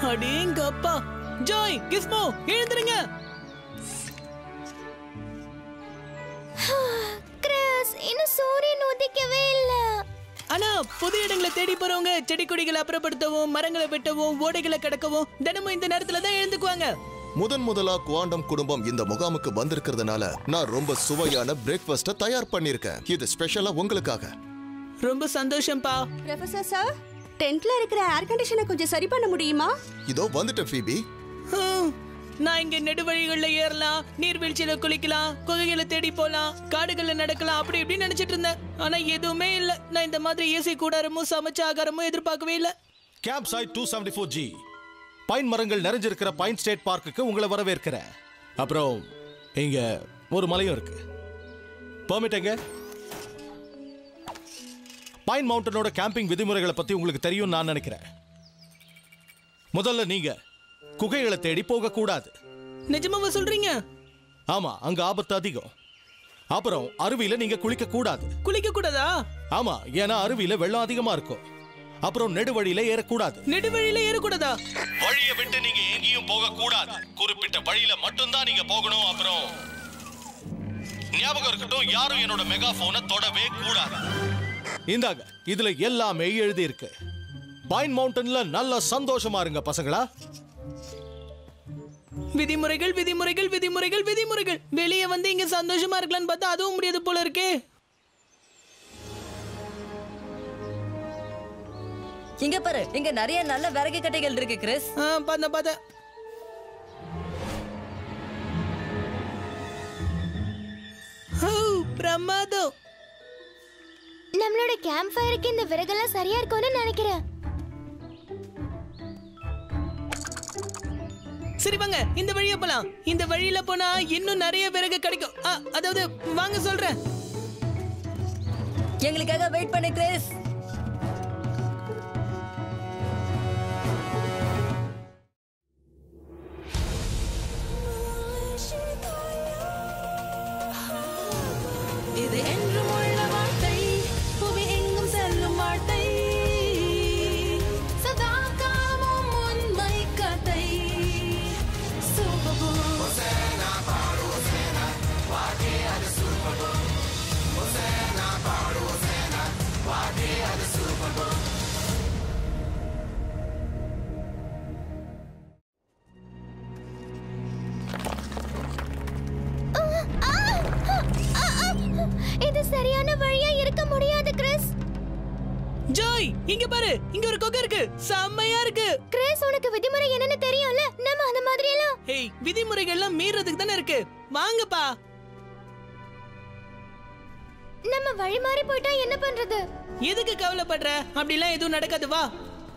அடேங்கப்பா. Joy, கிஸ்மோ, எழுந்திருங்க. Chris, இன்னும் சூரியன் உதிக்கவே இல்ல. ஆனா புது இடங்களை தேடி போறவங்க செடி கொடிகளை அப்புறப்படுத்தவும், மரங்களை வெட்டவும், ஓடைகளை கடக்கவும் தினமும் இந்த நேரத்துல தான் எழுந்துக்குவாங்க. முதலா குவாண்டம் குடும்பம் இந்த முகாமுக்கு வந்திருக்கிறதுனால நான் ரொம்ப சுவையான பிரேக்ஃபாஸ்ட தயார் பண்ணிருக்கேன். இது ஸ்பெஷலா உங்களுக்காக. ரொம்ப சந்தோஷம்பா. ப்ரொஃபசர் சார், டென்ட்ல இருக்கிற ஏர் கண்டிஷனை கொஞ்சம் சரி பண்ண முடியுமா? இதோ வந்துட்டேன் ஃபீபி. நான் இங்க நெடுவழிகள்ல ஏறலாம், நீர்வீழ்ச்சியில குளிக்கலாம், குகைகளை தேடி போலாம், காடுகள்ல நடக்கலாம், அப்படி இப்படி நினைச்சிட்டு இருந்தேன். ஆனா எதுவுமே இல்ல. நான் இந்த மாதிரி ஏசி கூடாரமும் சமைச்ச ஆகாரமும் எதிர்பார்க்கவே இல்ல. கேம்ப் சைட் 274G பைன் மரங்கள் நிறைஞ்சிருக்கிற பைன் ஸ்டேட் பார்க்குக்கு உங்களை வரவேற்கிறேன். அப்புறம் இங்க ஒரு மலையும் இருக்கு. பெர்மிட் எங்க? பைன் மவுண்டனோட கேம்பிங் விதிமுறைகளை பத்தி உங்களுக்கு தெரியும் நான் நினைக்கிறேன். முதல்ல நீங்க குகைகளை தேடி போக கூடாது. நிஜமாவா சொல்றீங்க? ஆமா, அங்க ஆபத்து அதிகம். அப்புறம் அருவியில நீங்க குளிக்க கூடாது. குளிக்க கூடாதா? ஆமா, ஏன்னா அருவியில வெள்ளம் அதிகமா இருக்கும். அப்புறம் நெடுவழியில ஏறக்கூடாது. நெடுவழியில ஏறக்கூடாதா? வழியை விட்டு நீங்க எங்கேயும் போக கூடாது. குறிப்பிட்ட வழியில மட்டும்தான் நீங்க போகணும். அப்புறம் ஞாபகம் இருக்கட்டும், யாரும் என்னோட மெகாபோனை தொடவே கூடாது. இந்தாங்க, இதுல எல்லாமே எழுதி இருக்கு. பைன் மவுண்டன்ல நல்ல சந்தோஷமா இருங்க பசங்களா. விதிமுறைகள் விதிமுறைகள் விதிமுறைகள் விதிமுறைகள். வெளியே வந்து இங்க சந்தோஷமா இருக்கலாம்னு பார்த்தா அதுவும் முடியாது போல இருக்கே. இங்க பாரு, இங்க நிறைய நல்ல விறகு கட்டைகள் இருக்கு கிறிஸ். பாத்த பிரமாதம். நம்மளோட கேம்ப் ஃபயருக்கு இந்த விறகெல்லாம் சரியா இருக்கும்னு நினைக்கிறேன். சரி வாங்க, இந்த வழியா போலாம். இந்த வழியில போனா இன்னும் நிறைய விறகு கிடைக்கும். அதாவது வாங்க சொல்றேன். எங்களுக்காக வெயிட் பண்ணு கிறிஸ். இது என்றும் உள்ள வார்த்தை, புவி எங்கும் செல்லும் வார்த்தை, சதா காலமும் உண்மை கதை. சூப்பர் பூல் ஹொசேனா பாடு ஹொசேனா, வாகே அது சூப்பர் பூல். ஹொசேனா பாடு ஹொசேனா, வாகே அது சூப்பர் பூல். இது சரியான வழியா இருக்க முடியாது கிறிஸ். ஜாய், இங்க பாரு, இங்க ஒரு குகை இருக்கு. செம்மையா இருக்கு. கிறிஸ், உனக்கு விதிமுறை என்னன்னு தெரியும்ல? நம்ம அந்த மாதிரி எல்லாம் விதிமுறைகள்லாம் மீறதுக்கு தானே இருக்கு. வாங்கப்பா. நம்ம வழி மாறி போயிட்டா என்ன பண்றது? எதுக்கு கவலைப்படுற? அப்படிலாம் எதுவும் நடக்காது. வா.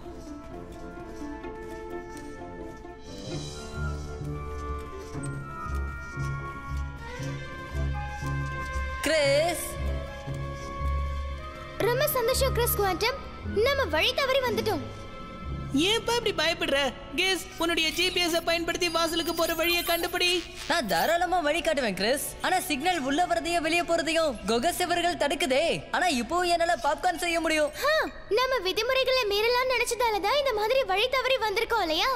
கிறிஸ், ரொம்ப சந்தோஷம் கிறிஸ் குவாண்டம். நம்ம வழி தவறி வந்துட்டோம். ஏன்பா இப்படி பயப்படுற? கேஸ், உன்னுடைய ஜிபிஎஸ் பயன்படுத்தி வாசலுக்கு போற வழியை கண்டுபிடி. நான் தாராளமா வழி காட்டுவேன் கிறிஸ். ஆனா சிக்னல் உள்ள வரதையும் வெளியே போறதையும் குகை சுவர்கள் தடுக்குதே. ஆனா இப்போ என்னால பாப்கார்ன் செய்ய முடியும். நம்ம விதிமுறைகளை மீறலாம் நினைச்சதாலதான் இந்த மாதிரி வழி தவறி வந்திருக்கோம் இல்லையா?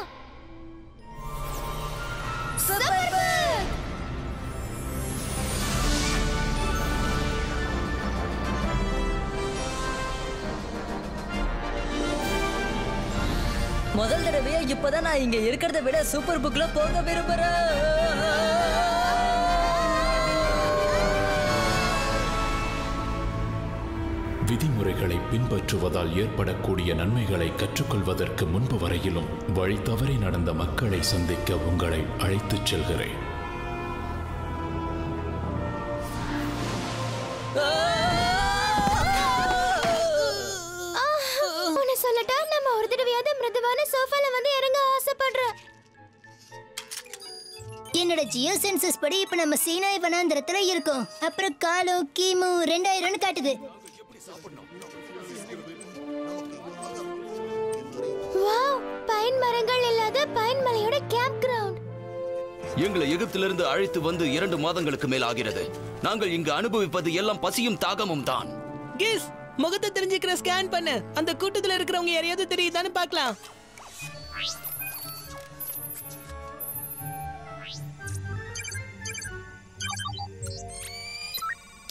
முதல் தடவையா இப்பதான் நான் இங்க இருக்கிறத விட சூப்பர் புக்ல போக விரும்புறேன். விதிமுறைகளை பின்பற்றுவதால் ஏற்படக்கூடிய நன்மைகளை கற்றுக்கொள்வதற்கு முன்பு வரையிலும் வழி தவறி நடந்த மக்களை சந்திக்க உங்களை அழைத்துச் செல்கிறேன். சொல்லட்டா, நம்ம ஒரு தடவையாவது மிருதுவான சோஃபால வந்து இறங்க ஆசைப்படுறேன். என்னோட ஜியோ சென்சஸ் படி இப்ப நம்ம சீனாய் வனாந்திரத்துல இருக்கோம். அப்புறம் காலம் கிமு 2000 காட்டுது. வாவ், பைன் மரங்கள் இல்லாத பைன் மலையோட கேம்ப் கிரவுண்ட். எங்களை எகிப்திலிருந்து அழைத்து வந்து 2 மாதங்களுக்கு மேல் ஆகிறது. நாங்கள் இங்கு அனுபவிப்பது எல்லாம் பசியும் தாகமும் தான். கேஸ், முகத்தை தெரிஞ்சுக்கிற ஸ்கேன் பண்ணு. அந்த கூட்டத்துல இருக்கிறவங்க யாரையாவது தெரியுதான்னு பார்க்கலாம்.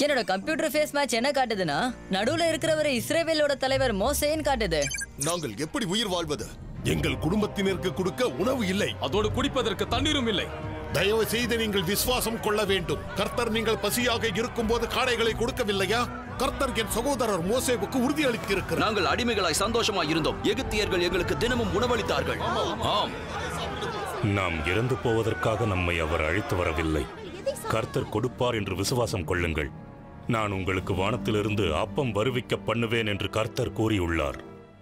என்னோட கம்ப்யூட்டர் ஃபேஸ் மேட்ச் என்ன காட்டுதுன்னா நடுவுல இருக்கிறவர் இஸ்ரேவேலோட தலைவர் மோசேன்னு காட்டுது. நாங்கள் எப்படி உயிர் வாழ்வது? எங்கள் குடும்பத்தினருக்கு கொடுக்க உணவு இல்லை, அதோடு குடிப்பதற்கு தண்ணீரும் இல்லை. தயவு செய்து நீங்கள் விசுவாசம் கொள்ள வேண்டும். கர்த்தர் நீங்கள் பசியாக இருக்கும்போது காடைகளை கொடுக்கவில்லையா? கர்த்தர் என் சகோதரர் மோசேவுக்கு உறுதியளித்திருக்கிறார். நாங்கள் அடிமைகளாய் சந்தோஷமாய் இருந்தோம். எகிப்தியர்கள் எங்களுக்கு தினமும் உணவளித்தார்கள். ஆம், நாம் இறந்து போவதற்காக நம்மை அவர் அழைத்து வரவில்லை. கர்த்தர் கொடுப்பார் என்று விசுவாசம் கொள்ளுங்கள். நான் உங்களுக்கு வானத்திலிருந்து அப்பம் வருவிக்க பண்ணுவேன் என்று கர்த்தர் கூறியுள்ளார்.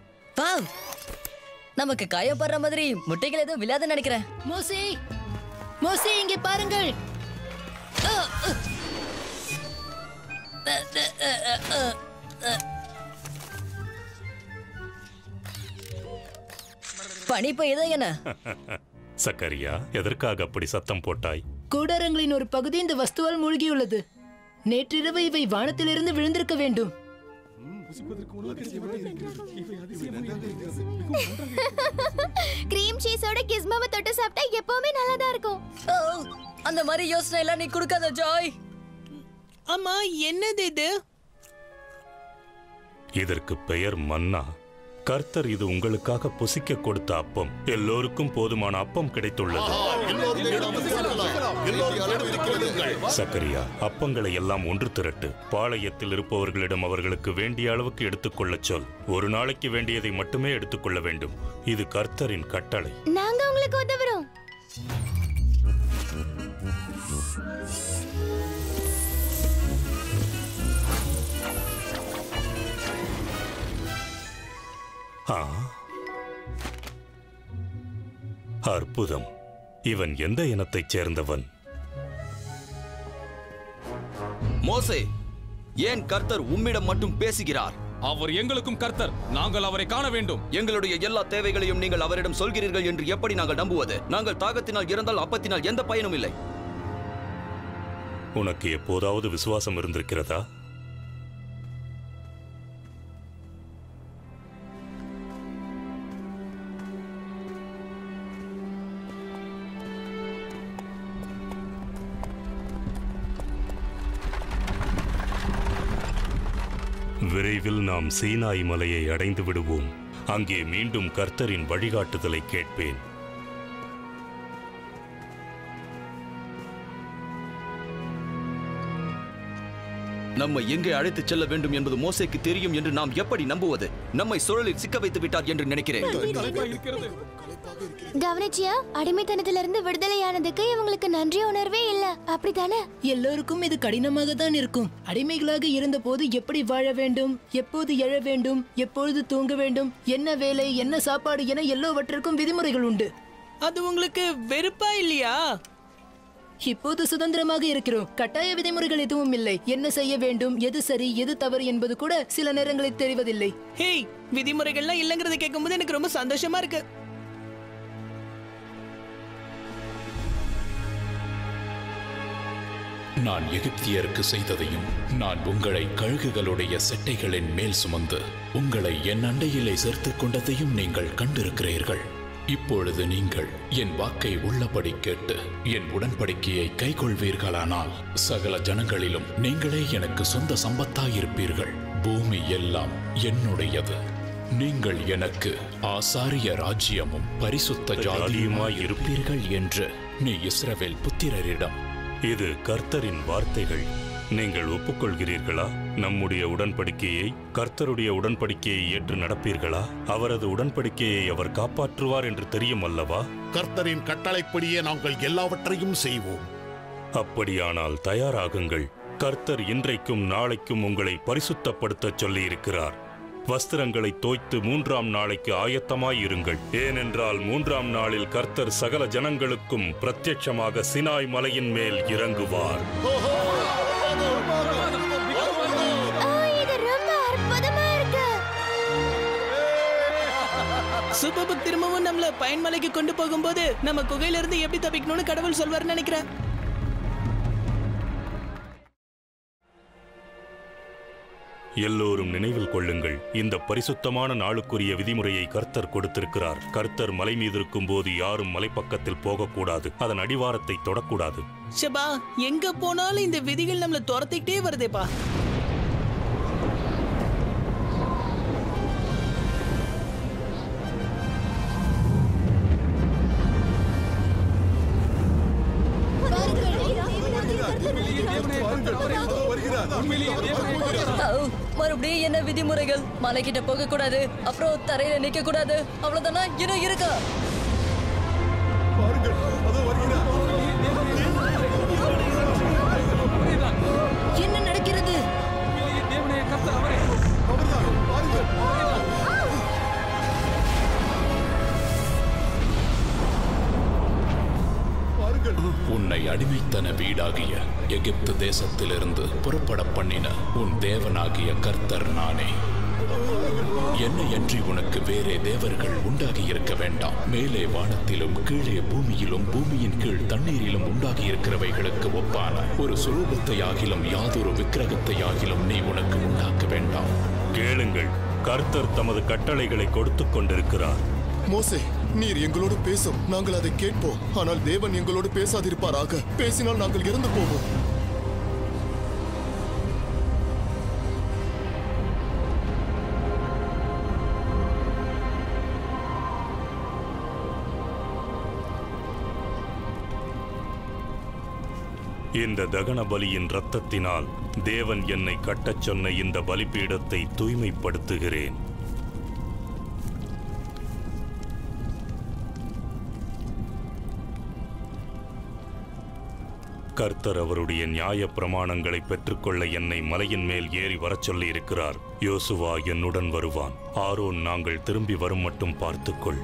நமக்கு காயப்படுற மாதிரி முட்டைகள் எதுவும் விழாதுன்னு நினைக்கிறேன். மோசே, மோசே இங்கே பாருங்கள். பனி பெய்யுதா என்ன? சக்கரியா, எதற்காக அப்படி சத்தம் போட்டாய்? கூடாரங்களின் ஒரு பகுதி இந்த வஸ்துவால் மூழ்கியுள்ளது. நேற்றிரவு இவை வானத்திலிருந்து விழுந்திருக்க வேண்டும். கிரீம் சீஸோட கிஸ்மாவை தொட்டு சாப்பிட்டா எப்பவுமே நல்லா தான் இருக்கும். அந்த மாதிரி யோசனை எல்லாம் நீ கொடுக்காத ஜாய். அம்மா, என்னது இது? இதற்கு பெயர் மன்னா. கர்த்தர் இது உங்களுக்காக புசிக்க கொடுத்த அப்பம். எல்லோருக்கும் போதுமான அப்பம் கிடைத்துள்ளது. சக்கரியா, அப்பங்களை எல்லாம் ஒன்று திரட்டு. பாளையத்தில் இருப்பவர்களிடம் அவர்களுக்கு வேண்டிய அளவுக்கு எடுத்துக்கொள்ளச் சொல். ஒரு நாளைக்கு வேண்டியதை மட்டுமே எடுத்துக்கொள்ள வேண்டும். இது கர்த்தரின் கட்டளை. நாங்க உங்களுக்கு உதவுறோம். அற்புதம். இவன் எந்த இனத்தைச் சேர்ந்தவன்? மோசே, ஏன் கர்த்தர் உம்மிடம் மட்டும் பேசுகிறார்? அவர் எங்களுக்கும் கர்த்தர். நாங்கள் அவரை காண வேண்டும். எங்களுடைய எல்லா தேவைகளையும் நீங்கள் அவரிடம் சொல்கிறீர்கள் என்று எப்படி நாங்கள் நம்புவது? நாங்கள் தாகத்தினால் இறந்தால் அப்பத்தினால் எந்த பயனும் இல்லை. உனக்கு எப்போதாவது விசுவாசம் இருந்திருக்கிறதா? விரைவில் நாம் சீனாய் மலையை அடைந்து விடுவோம். அங்கே மீண்டும் கர்த்தரின் வழிகாட்டுதலை கேட்பேன். நம்மை எங்கே அழைத்துச் செல்ல வேண்டும் என்பது மோசேக்கு தெரியும் என்று நாம் எப்படி நம்புவது? நம்மை சுழலில் சிக்க வைத்து விட்டார் என்று நினைக்கிறேன். கவனிச்சியா? அடிமைத்தனத்திலிருந்து விடுதலையானதுக்கு இவங்களுக்கு நன்றி உணர்வே இல்ல, அப்படித்தானே? எல்லோருக்கும் இது கடினமாக தான் இருக்கும். அடிமைகளாக இருந்த போது எப்படி வாழ வேண்டும், எப்போது எழ வேண்டும், எப்பொழுது தூங்க வேண்டும், என்ன வேலை, என்ன சாப்பாடு என எல்லாவற்றிற்கும் விதிமுறைகள் உண்டு. அது உங்களுக்கு வெறுப்பா இல்லையா? இப்போது சுதந்திரமாக இருக்கிறோம். கட்டாய விதிமுறைகள் எதுவும் இல்லை. என்ன செய்ய வேண்டும், எது சரி, எது தவறு என்பது கூட சில நேரங்களில் தெரிவதில்லை. ஹேய், விதிமுறைகள்லாம் இல்லங்கிறத கேட்கும்போது எனக்கு ரொம்ப சந்தோஷமா இருக்கு. நான் எகிப்தியருக்கு செய்ததையும், நான் உங்களை கழுகுகளுடைய செட்டைகளின் மேல் சுமந்து உங்களை என் அண்டையிலே சேர்த்துக் கொண்டதையும் நீங்கள் கண்டிருக்கிறீர்கள். இப்பொழுது நீங்கள் என் வாக்கை உள்ளபடி கேட்டு என் உடன்படிக்கையை கைக்கொள்வீர்களானால் சகல ஜனங்களிலும் நீங்களே எனக்கு சொந்த சம்பத்தாயிருப்பீர்கள். பூமி எல்லாம் என்னுடையது. நீங்கள் எனக்கு ஆசாரிய ராஜ்யமும் பரிசுத்த ஜாதியுமாய் இருப்பீர்கள் என்று நீ இஸ்ரவேல் புத்திரரிடம். இது கர்த்தரின் வார்த்தைகள். நீங்கள் ஒப்புக்கொள்கிறீர்களா? நம்முடைய உடன்படிக்கையை, கர்த்தருடைய உடன்படிக்கையை ஏற்று நடப்பீர்களா? அவரது உடன்படிக்கையை அவர் காப்பாற்றுவார் என்று தெரியும் அல்லவா? கர்த்தரின் கட்டளைப்படியே நாங்கள் எல்லாவற்றையும் செய்வோம். அப்படியானால் தயாராகுங்கள். கர்த்தர் இன்றைக்கும் நாளைக்கும் உங்களை பரிசுத்தப்படுத்தச் சொல்லியிருக்கிறார். வஸ்திரங்களை தோய்த்து 3ஆம் நாளைக்கு ஆயத்தமாயிருங்கள். ஏனென்றால் 3ஆம் நாளில் கர்த்தர் சகல ஜனங்களுக்கும் பிரத்யட்சமாக சினாய் மலையின் மேல் இறங்குவார். சுபபு திரும்பவும் நம்மள பயன்மலைக்கு கொண்டு போகும்போது நம்ம குகையில இருந்து எப்படி தப்பிக்கணும்னு கடவுள் சொல்வார்னு நினைக்கிறேன். எல்லோரும் நினைவில் கொள்ளுங்கள், இந்த பரிசுத்தமான நாளுக்குரிய விதிமுறையை கர்த்தர் கொடுத்திருக்கிறார். கர்த்தர் மலை மீது இருக்கும் போது யாரும் மலைப்பக்கத்தில் போகக்கூடாது, அதன் அடிவாரத்தை தொடக்கூடாது. ஷபா, எங்க போனாலும் இந்த விதிகள் நம்மள துரத்திக்கிட்டே வருதேப்பா. மறுபடியும் என்ன விதிமுறைகள்? மலை கிட்ட போக கூடாது, அப்புறம் தரையில நிக்க கூடாது, அவ்வளவுதானா? இன்னும் இருக்கா? என்ன நடக்கிறது? உன்னை அடிமைத்தன வீடாகிய எகிப்து தேசத்திலிருந்து புறப்பட பண்ணின உன் தேவனாகிய கர்த்தர் நானே. என்னையன்றி உனக்கு வேறே தேவர்கள் உண்டாகி இருக்க வேண்டாம். மேலே வானத்திலும் கீழே பூமியிலும் பூமியின் கீழ் தண்ணீரிலும் உண்டாகி இருக்கிறவைகளுக்கு ஒப்பான ஒரு சுரூபத்தை ஆகிலும் யாதொரு விக்கிரகத்தை ஆகிலும் நீ உனக்கு உண்டாக்க வேண்டாம். கேளுங்கள், கர்த்தர் தமது கட்டளைகளை கொடுத்துக் கொண்டிருக்கிறார். மோசே, நீர் எங்களோடு பேசும், நாங்கள் அதை கேட்போம். ஆனால் தேவன் எங்களோடு பேசாதிருப்பாராக. பேசினால் நாங்கள் இறந்து போவோம். இந்த தகன பலியின் இரத்தத்தினால் தேவன் என்னை கட்டச் சொன்ன இந்த பலிபீடத்தை தூய்மைப்படுத்துகிறேன். கர்த்தர் அவருடைய நியாய பிரமாணங்களை பெற்றுக்கொள்ள என்னை மலையின் மேல் ஏறி வரச் சொல்லி இருக்கிறார். யோசுவா என்னுடன் வருவான். ஆரோன், நாங்கள் திரும்பி வரும் மட்டும் பார்த்துக்கொள்.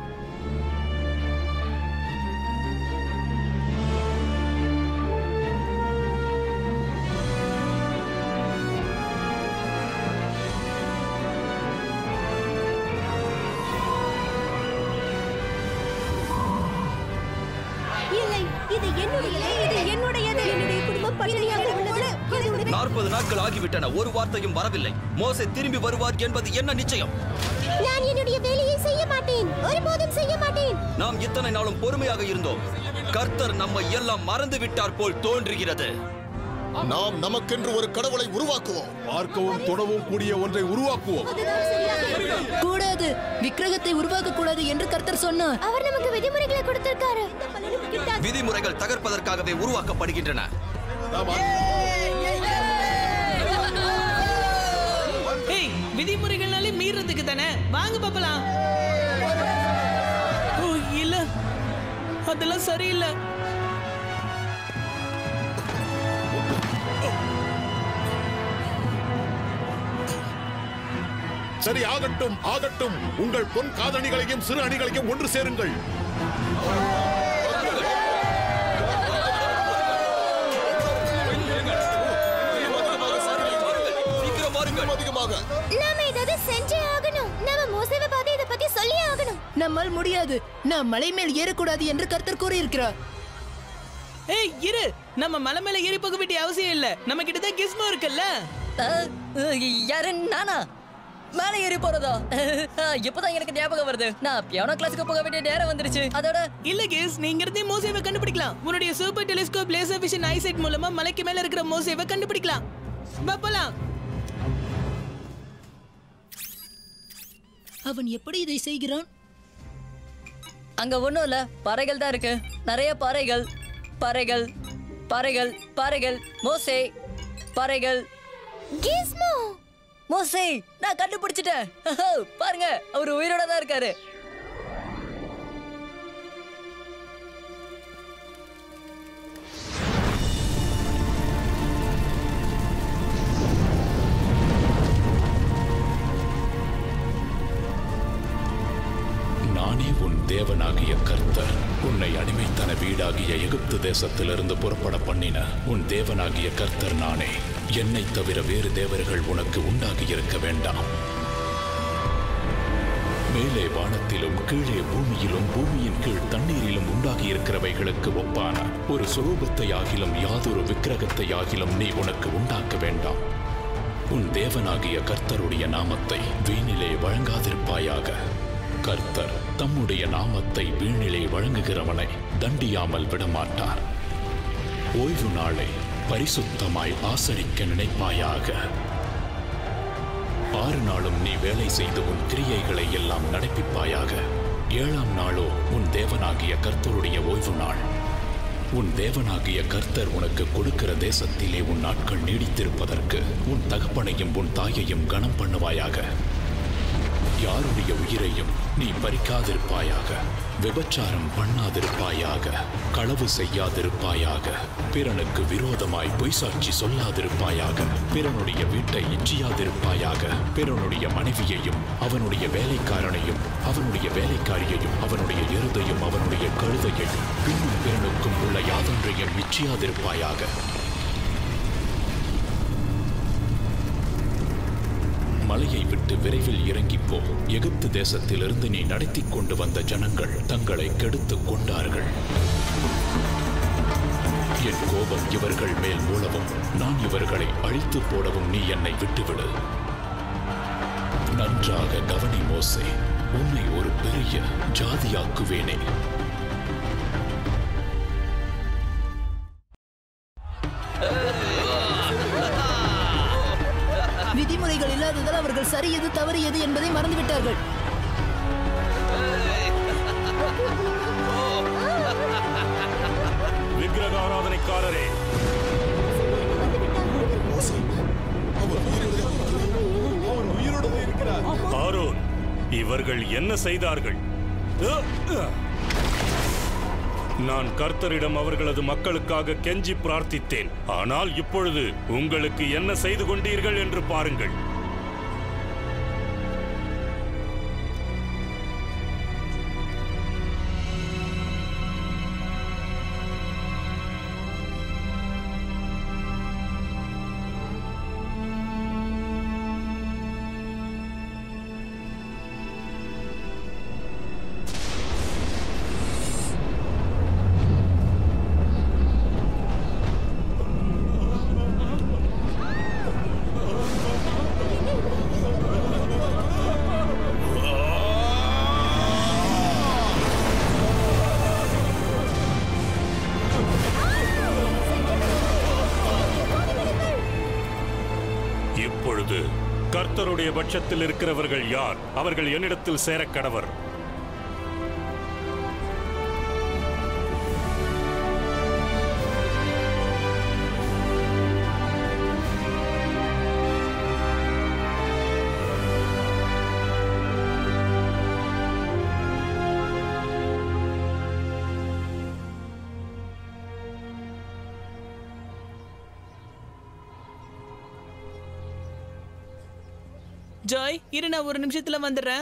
இல்லை, இது என்னுடையது, இது என்னுடையது. என்னுடைய குடும்பம் பட்டினியாக உள்ளது. 40 நாட்கள் ஆகிவிட்டன, ஒரு வார்த்தையும் வரவில்லை. மோசே திரும்பி வருவார் என்பது என்ன நிச்சயம்? நான் என்னுடைய வேலையை செய்ய மாட்டேன், ஒருபோதும் செய்ய மாட்டேன். நாம் இத்தனை நாளும் பொறுமையாக இருந்தோம். கர்த்தர் நம்மை எல்லாம் மறந்து விட்டார் போல் தோன்றுகிறது. நாம் நமக்கென்று ஒரு கடவுளை உருவாக்குவோம். பார்க்கவும் தொடவும் கூடிய ஒன்றை உருவாக்குவோம். கூடாது, விக்கிரகத்தை உருவாக்க கூடாது என்று கர்த்தர் சொன்னார். அவர் நமக்கு விதிமுறைகளை கொடுத்திருக்காரு. விதிமுறைகள் தகர்ப்பதற்காகவே உருவாக்கப்படுகின்றன. ஏய், விதிமுறைகள்னாலே மீறதுக்கு தானே. வாங்க பாப்பலாம். ஓ இல்ல, அதெல்லாம் சரியில்லை. சரி, ஆகட்டும் ஆகட்டும். உங்கள் பொன் காதணிகளையும் சிறு அணிகளையும் ஒன்று சேருங்கள். நாம ஏதாவது செஞ்சே ஆகணும். நாம மோசேவை பார்த்து இத பத்தி சொல்லியே ஆகணும். நம்மால் முடியாது. நாம் மலை மேல் ஏறக்கூடாது என்று கர்த்தர் கூறியிருக்கிறார். ஏய் இரு, நம்ம மலை மேல ஏறி போக வேண்டிய அவசியம் இல்ல. நம்ம கிட்ட தான் கிஸ்மோ இருக்குல்ல. யாரு? நானா மேல ஏறி போறதா? இப்பதான் எனக்கு ஞாபகம் வருது. நான் பியானோ கிளாஸுக்கு போக வேண்டிய நேரம் வந்துருச்சு. அதோட இல்ல கேஸ், நீங்க இருந்தே மோசேவை கண்டுபிடிக்கலாம். உன்னுடைய super telescope laser vision eyesight மூலமா மலைக்கு மேல இருக்கிற மோசேவை கண்டுபிடிக்கலாம். பாப்பலாம். அவன் எப்படி இதை செய்கிறான்? அங்க ஒண்ணும் இல்ல, பாறைகள் தான் இருக்கு. நிறைய பாறைகள், பாறைகள், பாறைகள், பாறைகள். மோசே, பாறைகள். கிஸ்மோ, மோசே, நான் கண்டுபிடிச்சிட்டேன். பாருங்க, அவர் உயிரோட தான் இருக்காரு. நானே உன் தேவனாகிய கர்த்தர். உன்னை அடிமைத்தன வீடாகிய எகிப்து தேசத்திலிருந்து புறப்பட பண்ணின உன் தேவனாகிய கர்த்தர் நானே. என்னை தவிர வேறு தேவர்கள் உனக்கு உண்டாகி இருக்க வேண்டாம். மேலே வானத்திலும் கீழே பூமியிலும் பூமியின் கீழ் தண்ணீரிலும் உண்டாகி இருக்கிறவைகளுக்கு ஒப்பான ஒரு சுரூபத்தை ஆகிலும் யாதொரு விக்கிரகத்தை ஆகிலும் நீ உனக்கு உண்டாக்க வேண்டாம். உன் தேவனாகிய கர்த்தருடைய நாமத்தை வீணிலே வழங்காதிருப்பாயாக. கர்த்தர் தம்முடைய நாமத்தை வீணிலே வழங்குகிறவனை தண்டியாமல் விடமாட்டார். ஓய்வு நாளை பரிசுத்தமாய் ஆசரிக்க நினைப்பாயாக. 6 நாளும் நீ வேலை செய்து உன் கிரியைகளை எல்லாம் நடப்பிப்பாயாக. 7ஆம் நாளோ உன் தேவனாகிய கர்த்தருடைய ஓய்வு நாள். உன் தேவனாகிய கர்த்தர் உனக்கு கொடுக்கிற தேசத்திலே உன் நாட்கள் நீடித்திருப்பதற்கு உன் தகப்பனையும் உன் தாயையும் கனம் பண்ணுவாயாக. யாருடைய உயிரையும் நீ பறிக்காதிருப்பாயாக. விபச்சாரம் பண்ணாதிருப்பாயாக. களவு செய்யாதிருப்பாயாக. பிறனுக்கு விரோதமாய் பொய்சாட்சி சொல்லாதிருப்பாயாக. பிறனுடைய வீட்டை இச்சியாதிருப்பாயாக. பிறனுடைய மனைவியையும் அவனுடைய வேலைக்காரனையும் அவனுடைய வேலைக்காரியையும் அவனுடைய எருதையும் அவனுடைய கழுதையையும் பின்னும் பிறனுக்கும் உள்ள யாதொன்றையும் இச்சியாதிருப்பாயாக. மலையை விட்டு விரைவில் இறங்கிப்போ. எகிப்து தேசத்திலிருந்து நீ நடத்தி கொண்டு வந்த ஜனங்கள் தங்களை கெடுத்துக் கொண்டார்கள். என் கோபம் இவர்கள் மேல் மூலவும் நான் இவர்களை அழித்து போடவும் நீ என்னை விட்டுவிடு. நன்றாக கவனி மோசே, உன்னை ஒரு பெரிய ஜாதியாக்குவேனே. விதிமுறைகள் இல்லாததால் அவர்கள் சரி எது தவறு எது என்பதை மறந்துவிட்டார்கள். விக்கிரக ஆராதனைக்காரரே, ஆரோன், இவர்கள் என்ன செய்தார்கள்? நான் கர்த்தரிடம் அவர்களது மக்களுக்காக கெஞ்சி பிரார்த்தித்தேன். ஆனால் இப்பொழுது உங்களுக்கு என்ன செய்து கொண்டீர்கள் என்று பாருங்கள். இப்பொழுது கர்த்தருடைய பட்சத்தில் இருக்கிறவர்கள் யார்? அவர்கள் என்னிடத்தில் சேரக் கடவர். ஜாய், இரு, நான் ஒரு நிமிஷத்துல வந்துடுறேன்.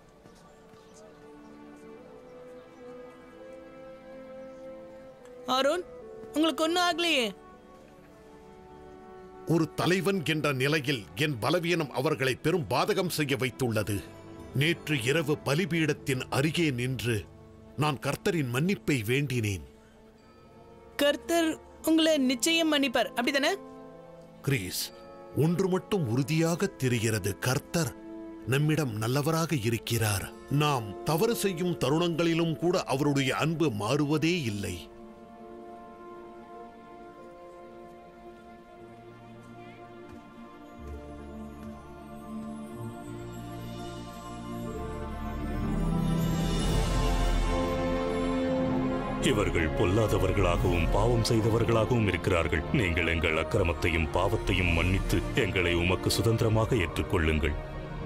ஆரோன், உங்களுக்கு ஒன்னும் ஆகலையே? ஒரு தலைவன் என்ற நிலையில் என் பலவீனம் அவர்களை பெரும் பாதகம் செய்ய வைத்துள்ளது. நேற்று இரவு பலிபீடத்தின் அருகே நின்று நான் கர்த்தரின் மன்னிப்பை வேண்டினேன். கர்த்தர் உங்களை நிச்சயம் மன்னிப்பார், அப்படிதானே? கிரீஸ், ஒன்று மட்டும் உறுதியாக தெரிகிறது. கர்த்தர் நம்மிடம் நல்லவராக இருக்கிறார். நாம் தவறு செய்யும் தருணங்களிலும் கூட அவருடைய அன்பு மாறுவதே இல்லை. இவர்கள் பொல்லாதவர்களாகவும் பாவம் செய்தவர்களாகவும் இருக்கிறார்கள். நீங்கள் எங்கள் அக்கிரமத்தையும் பாவத்தையும் மன்னித்து எங்களை உமக்கு சுதந்திரமாக ஏற்றுக்கொள்ளுங்கள்.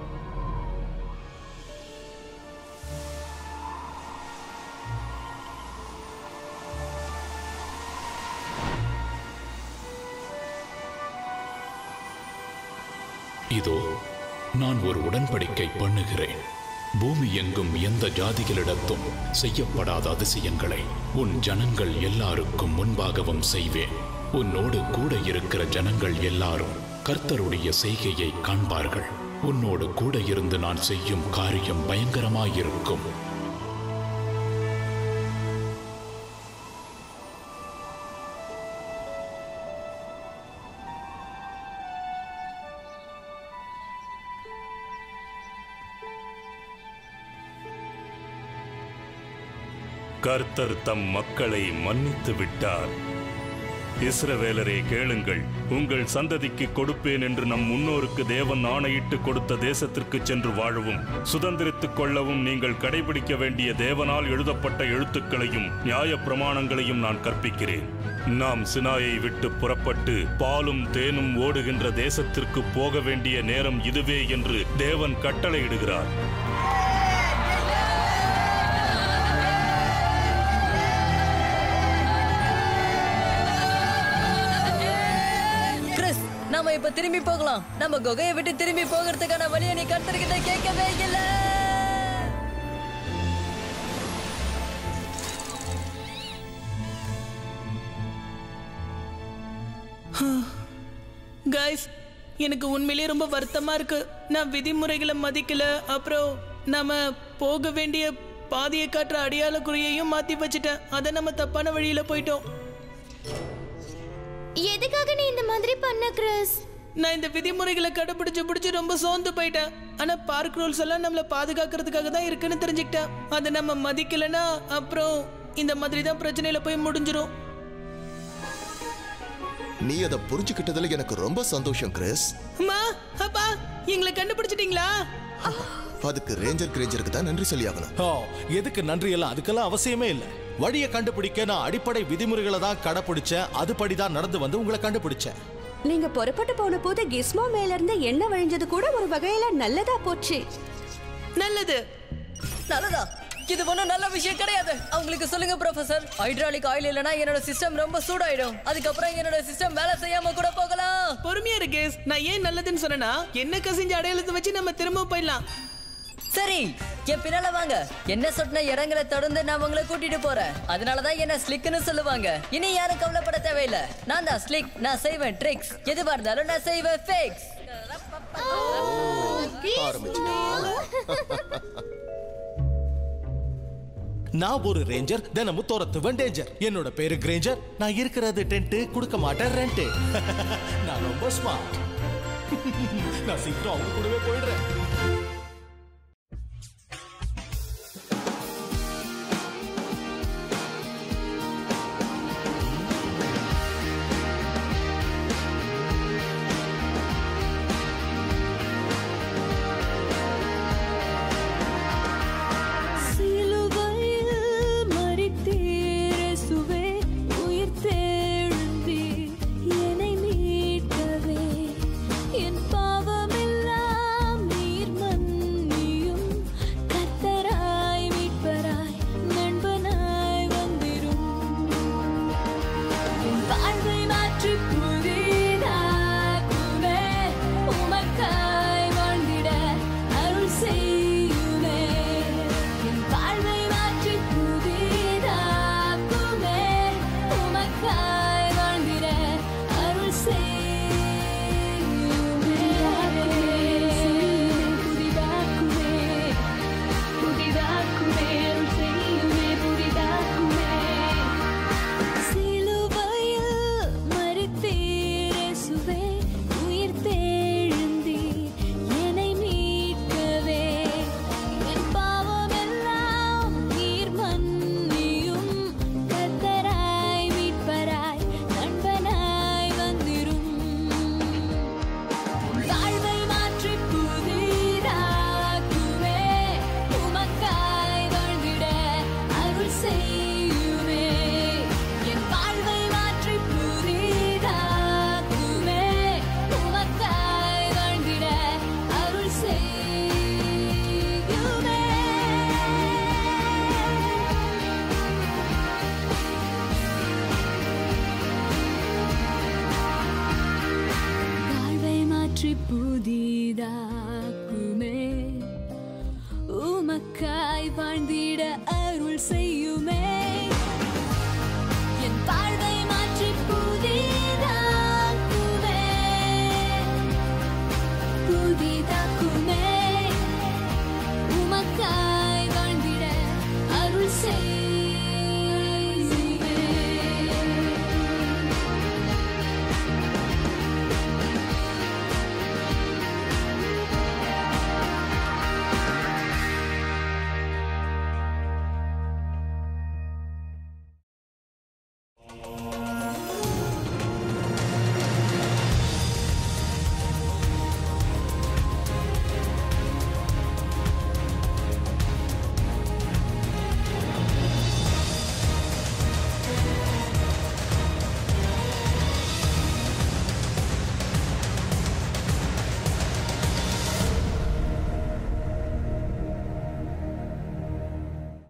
இதோ நான் ஒரு உடன்படிக்கை பண்ணுகிறேன். பூமி எங்கும் எந்த ஜாதிகளிடத்தும் செய்யப்படாத அதிசயங்களை உன் ஜனங்கள் எல்லாருக்கும் முன்பாகவும் செய்வேன். உன்னோடு கூட இருக்கிற ஜனங்கள் எல்லாரும் கர்த்தருடைய செய்கையை காண்பார்கள். உன்னோடு கூட இருந்து நான் செய்யும் காரியம் பயங்கரமாயிருக்கும். கர்த்தர் தம் மக்களை மன்னித்து விட்டார். இஸ்ரவேலரே கேளுங்கள், உங்கள் சந்ததிக்கு கொடுப்பேன் என்று நம் முன்னோருக்கு தேவன் ஆணையிட்டு கொடுத்த தேசத்திற்கு சென்று வாழவும் சுதந்திரித்துக் கொள்ளவும் நீங்கள் கடைபிடிக்க வேண்டிய தேவனால் எழுதப்பட்ட எழுத்துக்களையும் நியாய பிரமாணங்களையும் நான் கற்பிக்கிறேன். நாம் சினாயை விட்டு புறப்பட்டு பாலும் தேனும் ஓடுகின்ற தேசத்திற்கு போக வேண்டிய நேரம் இதுவே என்று தேவன் கட்டளையிடுகிறார். நாம இப்ப திரும்பி போகலாம். நம்ம குகையை விட்டு திரும்பி போகிறதுக்கான வழியை நீ கர்த்தர்கிட்ட கேட்கவே இல்லை. கைஸ், எனக்கு உண்மையிலேயே ரொம்ப வருத்தமா இருக்கு. நான் விதிமுறைகளை மதிக்கல. அப்புறம் நாம போக வேண்டிய பாதையை காட்டுற அடையாள குறியையும் மாத்தி வச்சுட்டேன். அதை நம்ம தப்பான வழியில போயிட்டோம். எதுக்காக நீ இந்த மாதிரி பண்ண கிறிஸ்? நான் இந்த விதிமுறைகளை கடைபிடிச்சு ரொம்ப சோர்ந்து போயிட்டேன். ஆனா பார்க் ரூல்ஸ் எல்லாம் நம்மள பாதுகாக்கிறதுக்காக தான் இருக்குன்னு தெரிஞ்சுக்கிட்டேன். அதை நம்ம மதிக்கலன்னா அப்புறம் இந்த மாதிரி தான் பிரச்சனையில போய் முடிஞ்சிரும். நீ அதை புரிஞ்சுக்கிட்டதுல எனக்கு ரொம்ப சந்தோஷம் கிறிஸ். அம்மா, அப்பா, எங்களை கண்டுபிடிச்சிட்டீங்களா? அதுக்கு ரேஞ்சருக்கு தான் நன்றி சொல்லி ஆகணும். எதுக்கு நன்றி எல்லாம்? அதுக்கெல்லாம் அவசியமே இல்லை. வழியை கண்டுபிடிக்க நான் அடிப்படை விதிமுறைகளை தான் கடைபிடிச்சேன். அதுபடிதான் நடந்து வந்து உங்களை கண்டுபிடிச்சேன். நீங்க புறப்பட்டு போன போது கிஸ்மோ மேல இருந்து எண்ணெய் வழிஞ்சது கூட ஒரு வகையில நல்லதா போச்சு. நல்லது. நல்லதா? இது ஒன்றும் நல்ல விஷயம் கிடையாது. அவங்களுக்கு சொல்லுங்க ப்ரொஃபசர், ஹைட்ராலிக் ஆயில் இல்லைன்னா என்னோட சிஸ்டம் ரொம்ப சூடாயிடும். அதுக்கப்புறம் என்னோட சிஸ்டம் வேலை செய்யாம கூட போகலாம். பொறுமையா இருக்கு. நான் ஏன் நல்லதுன்னு சொன்னா, என்ன கசிஞ்ச அடையாளத்தை வச்சு நம்ம திரும்ப போயிடலாம். சரி, என் பின்னால வாங்க. என்ன சொன்ன இடங்களை தொடர்ந்து நான் உங்களை கூட்டிட்டு போறேன். அதனாலதான் என்ன ஸ்லிக்னு சொல்லுவாங்க. இனி யாரும் கவலைப்பட தேவையில்லை. நான் தான் ஸ்லிக். நான் செய்வேன் ட்ரிக்ஸ். எதுவா இருந்தாலும் நான் செய்வேன் ஃபேக்ஸ். நான் ஒரு ரேஞ்சர், தினமும் துரத்துவன் டேஞ்சர். என்னோட பேரு கிரேஞ்சர். நான் இருக்கிறது டென்ட், கொடுக்க மாட்டேன் ரெண்ட். நான் ரொம்ப ஸ்மார்ட். நான் சீக்கிரம் அவங்க கூடவே போயிடுறேன். உமக்காய் வாழ்ந்திட அருள் செய்யுமே.